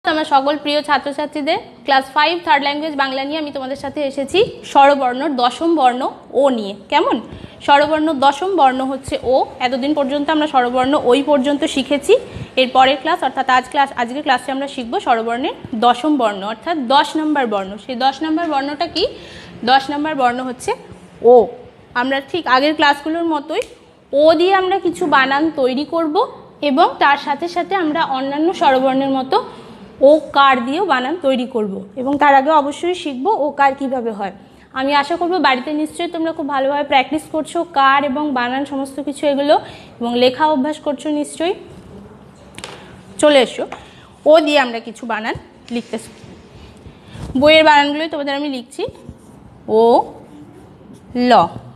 আমার সকল প্রিয় ছাত্রছাত্রীদের ক্লাস 5 থার্ড ল্যাঙ্গুয়েজ বাংলা নিয়ে আমি তোমাদের সাথে এসেছি স্বরবর্ণর দশম বর্ণ ও নিয়ে। কেমন? স্বরবর্ণ দশম বর্ণ হচ্ছে ও। এতদিন পর্যন্ত আমরা স্বরবর্ণ ওই পর্যন্ত শিখেছি। এর পরের ক্লাস অর্থাৎ আজকের ক্লাসে আমরা শিখব স্বরবর্ণের দশম বর্ণ অর্থাৎ 10 নম্বর বর্ণ। সেই 10 নম্বর বর্ণটা কি? 10 নম্বর বর্ণ হচ্ছে ও। আমরা ঠিক আগের ক্লাসগুলোর মতোই ও দিয়ে আমরা কিছু বানান তৈরি করব এবং তার সাথে সাথে আমরা অন্যান্য স্বরবর্ণের মতো ও কার দিয়েও বানান তৈরি করব এবং তার আগে অবশ্যই শিখব ও কার কীভাবে হয়। আমি আশা করব বাড়িতে নিশ্চয়ই তোমরা খুব ভালোভাবে প্র্যাকটিস করছো কার এবং বানান সমস্ত কিছু এগুলো, এবং লেখা অভ্যাস করছো নিশ্চয়ই। চলে এসো, ও দিয়ে আমরা কিছু বানান লিখতে। বইয়ের বানানগুলোই তোমাদের আমি লিখছি। ও ল,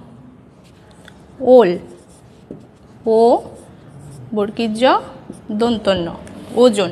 ওল, ও বর্গীয় জ দন্তন্য ওজন,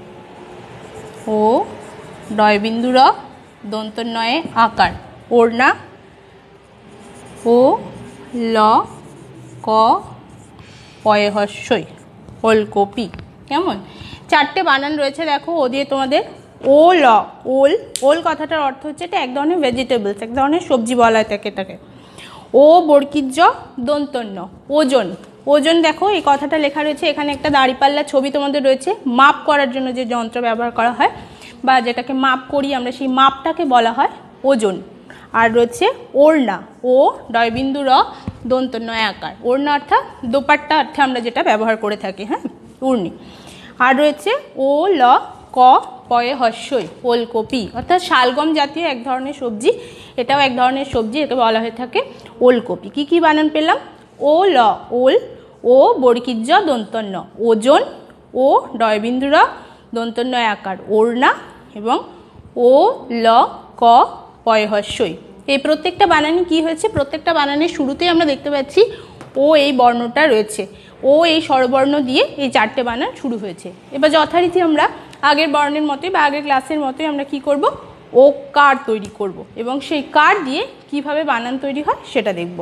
ও ডয়বিন্দু র দন্তন্বয়ে আকার ওড়না, ও ল ক পয়ে হস্যই ওলকপি। কেমন? চারটে বানান রয়েছে দেখো ও দিয়ে তোমাদের। ও ল, ওল, ওল কথাটার অর্থ হচ্ছে এটা এক ধরনের ভেজিটেবলস, এক ধরনের সবজি বলা হয় এটাকে। ও বর্গীয় জ দন্তন্য ওজন, ওজন দেখো এই কথাটা লেখা রয়েছে এখানে। একটা দাঁড়িপাল্লা ছবি তোমাদের রয়েছে। মাপ করার জন্য যে যন্ত্র ব্যবহার করা হয় বা যেটাকে মাপ করি আমরা, সেই মাপটাকে বলা হয় ওজন। আর রয়েছে ওড়না, ও ডয়বিন্দু র দন্তন্বয় আকার। ওড়না অর্থাৎ দোপাট্টা অর্থে আমরা যেটা ব্যবহার করে থাকি, হ্যাঁ, উর্নি। আর রয়েছে ও ল ক পয়ে হস্যই ওলকপি অর্থাৎ শালগম জাতীয় এক ধরনের সবজি। এটাও এক ধরনের সবজি, একে বলা হয়ে থাকে ওলকপি। কি কি বানান পেলাম? ও ল ওল, ও বর্গীয় জ দন্তন্য ওজন, ও ডয়বিন্দু র দন্তন্বয় আকার ওড়না এবং ও ল ক পয়ে হস্যই। এই প্রত্যেকটা বানানই কি হয়েছে? প্রত্যেকটা বানানের শুরুতেই আমরা দেখতে পাচ্ছি ও এই বর্ণটা রয়েছে। ও এই স্বরবর্ণ দিয়ে এই চারটে বানান শুরু হয়েছে। এবার যথারীতি আমরা আগের বর্ণের মতোই বা আগের ক্লাসের মতোই আমরা কি করব? ও কার তৈরি করব এবং সেই কার দিয়ে কিভাবে বানান তৈরি হয় সেটা দেখব।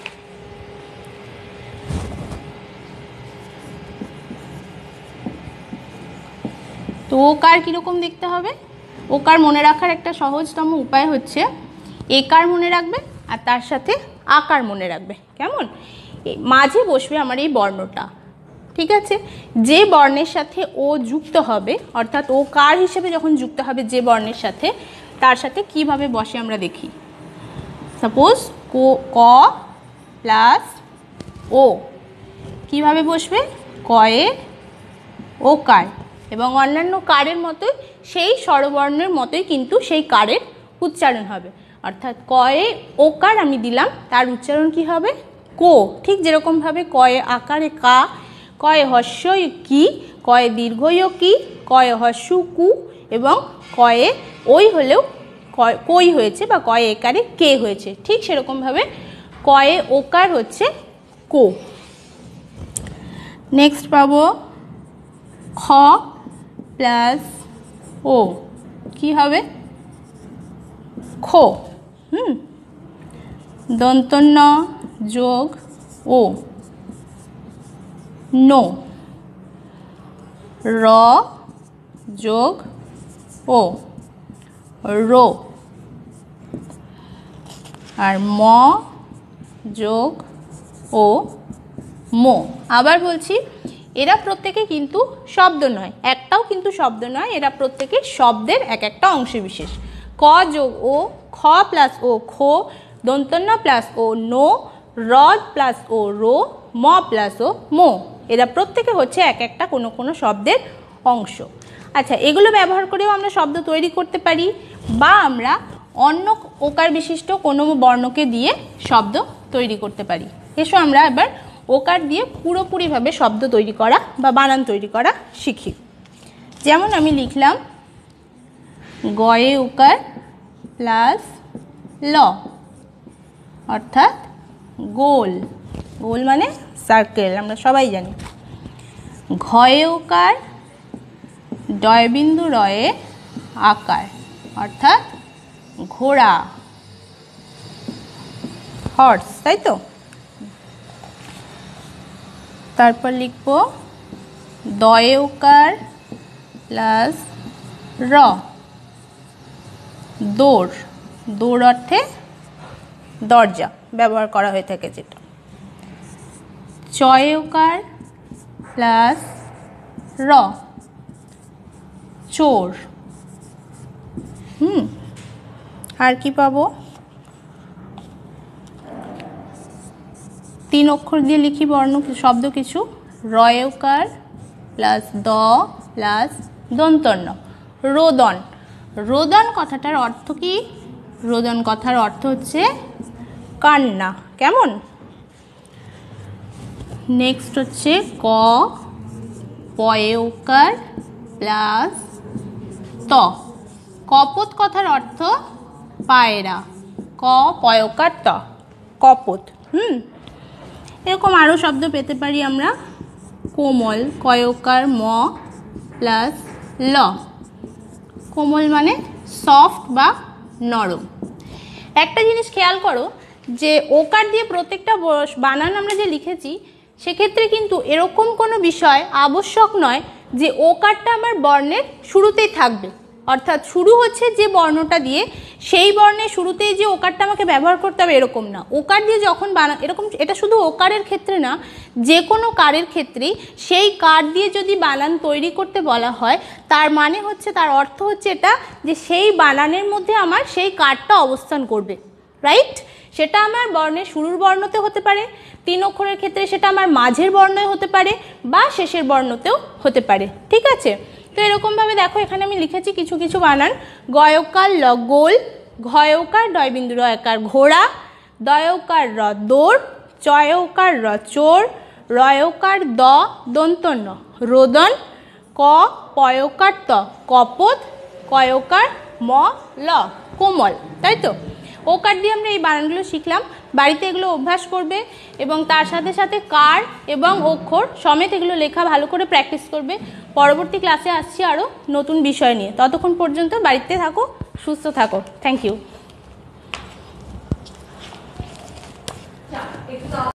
তো ও কার কীরকম দেখতে হবে? ও কার মনে রাখার একটা সহজতম উপায় হচ্ছে একার মনে রাখবে আর তার সাথে আকার মনে রাখবে। কেমন? মাঝে বসবে আমার এই বর্ণটা, ঠিক আছে? যে বর্ণের সাথে ও যুক্ত হবে অর্থাৎ ও কার হিসেবে যখন যুক্ত হবে যে বর্ণের সাথে, তার সাথে কিভাবে বসে আমরা দেখি। সাপোজ ক প্লাস ও কিভাবে বসবে? কয়ে ও কার, এবং অন্যান্য কারের মতোই সেই স্বরবর্ণের মতোই কিন্তু সেই কারের উচ্চারণ হবে। অর্থাৎ কয়ে ওকার আমি দিলাম, তার উচ্চারণ কি হবে? কো। ঠিক যেরকমভাবে কয়ে আকারে কা, কয়ে হস্যই কি, কয়ে দীর্ঘয় কি, কয়ে হস্যু কু এবং কয়ে ওই হলেও কই হয়েছে বা কয়ে একারে কে হয়েছে, ঠিক সেরকমভাবে কয়ে ওকার হচ্ছে কো। নেক্সট পাবো খ প্লাস ও কি হবে? খো। দন্তন্য যোগ ও নো, র যোগ ও রো, আর ম যোগ ও মো। আবার বলছি, এরা প্রত্যেকে কিন্তু শব্দ নয়, একটাও কিন্তু শব্দ নয়, এরা প্রত্যেকে শব্দের এক একটা অংশ বিশেষ। ক যোগ ও, খ প্লাস ও খো, দন্তন্য প্লাস ও নো, র প্লাস ও রো, ম প্লাস ও মো। এরা প্রত্যেকে হচ্ছে এক একটা কোনো কোনো শব্দের অংশ। আচ্ছা, এগুলো ব্যবহার করেও আমরা শব্দ তৈরি করতে পারি বা আমরা অন্য ওকার বিশিষ্ট কোনো বর্ণকে দিয়ে শব্দ তৈরি করতে পারি। এসো আমরা এবার ওকার দিয়ে পুরোপুরিভাবে শব্দ তৈরি করা বা বানান তৈরি করা শিখি। যেমন আমি লিখলাম গয়ে ওকার প্লাস ল অর্থাৎ গোল। গোল মানে সার্কেল, আমরা সবাই জানি। ঘয়ে ওকার ডয়বিন্দু রয়ে আকার অর্থাৎ ঘোড়া, হর্স, তাই তো? তারপর লিখব দয়ে ওকার প্লাস র, দৌড়, দৌড় অর্থে দরজা ব্যবহার করা হয়ে থাকে যেটা। চয়কার প্লাস র, চোর। আর কি পাবো? 3 অক্ষর দিয়ে লিখি বর্ণ শব্দ কিছু। রয়কার প্লাস দ প্লাস দন্তন্য, রোদন। রোদন কথাটার অর্থ কি? রোদন কথার অর্থ হচ্ছে কান্না। কেমন? নেক্সট হচ্ছে ক, পয়কার প্লাস ত। কপোত কথার অর্থ পায়রা। ক পয়কার ত, কপোত। এরকম আরও শব্দ পেতে পারি আমরা। কোমল, কয়কার ম প্লাস ল। কোমল মানে সফট বা নরম। একটা জিনিস খেয়াল করো যে ওকার দিয়ে প্রত্যেকটা বানান আমরা যে লিখেছি সেক্ষেত্রে কিন্তু এরকম কোনো বিষয় আবশ্যক নয় যে ওকারটা আমার বর্ণের শুরুতেই থাকবে। অর্থাৎ শুরু হচ্ছে যে বর্ণটা দিয়ে সেই বর্ণের শুরুতেই যে ওকারটা আমাকে ব্যবহার করতে হবে এরকম না। ওকার দিয়ে যখন এরকম, এটা শুধু ওকারের ক্ষেত্রে না, যে কোনো কারের ক্ষেত্রেই সেই কার দিয়ে যদি বানান তৈরি করতে বলা হয় তার মানে হচ্ছে, তার অর্থ হচ্ছে এটা যে সেই বানানের মধ্যে আমার সেই কারটা অবস্থান করবে। রাইট? সেটা আমার বর্ণের শুরুর বর্ণতে হতে পারে, 3 অক্ষরের ক্ষেত্রে সেটা আমার মাঝের বর্ণে হতে পারে বা শেষের বর্ণতেও হতে পারে। ঠিক আছে? তো এরকমভাবে দেখো এখানে আমি লিখেছি কিছু কিছু বানান। গয়কার ল গোল, ঘয়কার ডয় বিন্দু রয়কার ঘোড়া, দয়কার র দৌড়, চয়কার র চোর, রয়কার দ দন্তন্য রোদন, ক পয়কার ত কপোত, কয়কার ম ল কোমল। তাই তো? ওকার দিয়ে আমরা এই বানানগুলো শিখলাম। বাড়িতে এগুলো অভ্যাস করবে এবং তার সাথে সাথে কার এবং অক্ষর সমেত এগুলো লেখা ভালো করে প্র্যাকটিস করবে। পরবর্তী ক্লাসে আসছি আরও নতুন বিষয় নিয়ে। ততক্ষণ পর্যন্ত বাড়িতে থাকো, সুস্থ থাকো। Thank you.